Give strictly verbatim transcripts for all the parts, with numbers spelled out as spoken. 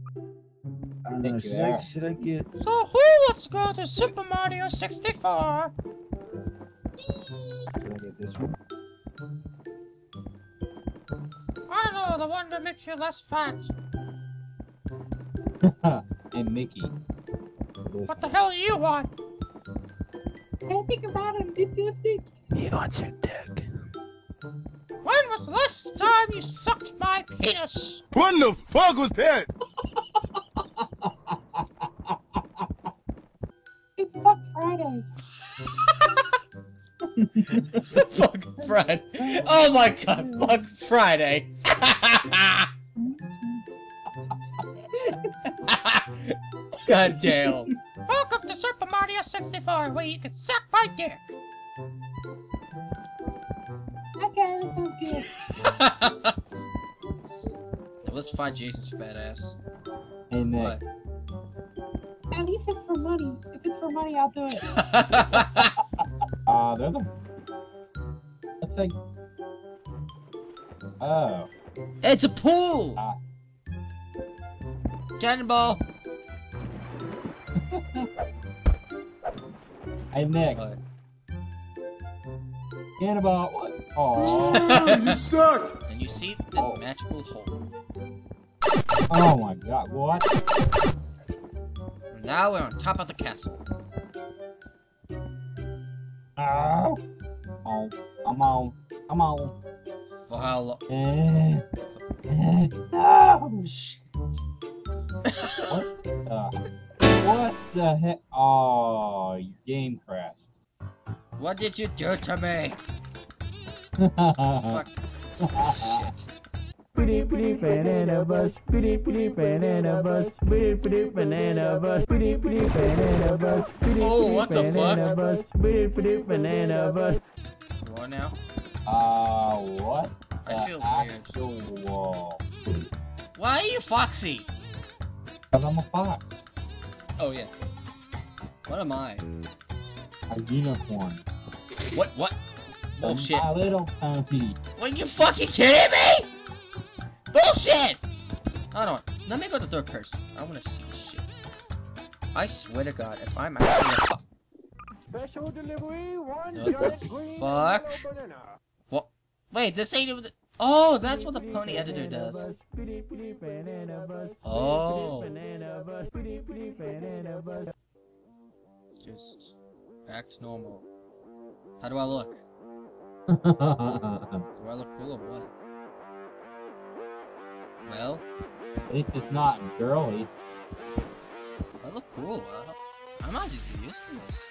I don't know. Should I, should I get? So who wants to go to Super Mario sixty-four? Should I get this one? I don't know, the one that makes you less fat. And Mickey. This What the one. hell do you want? Can't think about it. It's your dick. He wants your dick. When was the last time you sucked my penis? What the fuck was that? It's Fuck Friday. Fuck Friday. Oh my god, fuck Friday. God damn. Welcome to Super Mario sixty-four, where you can suck my dick. Okay, that sounds good. Let's find Jason's fat ass. Hey, Nick. What? And he said for money. If it's for money, I'll do it. Uh, there's a... Let's say... Oh. It's a pool! Ah. Cannonball! Hey, Nick. What? Cannonball, what? Aww. You suck! And you see this Oh. magical hole. Oh my god, what? Now we're on top of the castle. Oh. Oh. Come on. Come on. For how long? Eh. Eh. No! Shit. What the? What the heck? Oh, your game crashed. What did you do to me? Fuck. Shit. Pretty pretty banana bus, pretty pretty banana bus, pretty pretty banana bus, pretty pretty banana bus, pretty Oh, pretty what the banana fuck? bus, pretty pretty banana bus. What now? Uh, what? I the feel weird. actual... Why are you foxy? Cause I'm a fox. Oh yeah. What am I? A unicorn. What? What? Bullshit. My little pony. Are you fucking kidding me? Bullshit! Hold on. Let me go to third person. I wanna see this shit. I swear to God, if I'm actually a fuck. Special delivery, one What the giant green fuck? yellow banana. What? Wait, this ain't even the... Oh, that's what the pony editor does. Oh. Just act normal. How do I look? Do I look cool or what? Well, At least it's not girly. I look cool. I, I might just get used to this.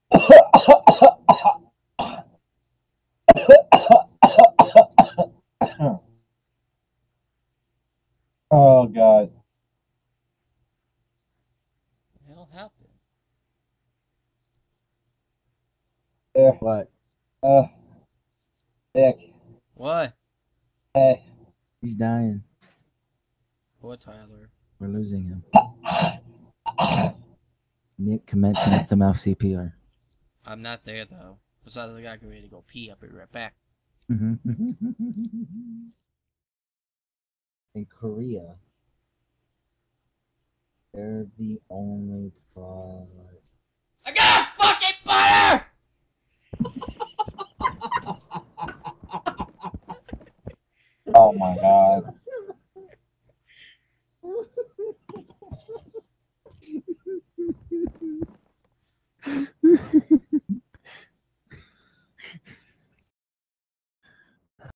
Oh god. What the hell happened? Yeah. What? Uh. Nick. What? Hey. He's dying. Poor Tyler. We're losing him. Nick, commence mouth-to-mouth C P R. I'm not there though. Besides, I got ready to go pee. I'll be right back. In Korea, they're the only product. I got a fucking butter! Oh my god.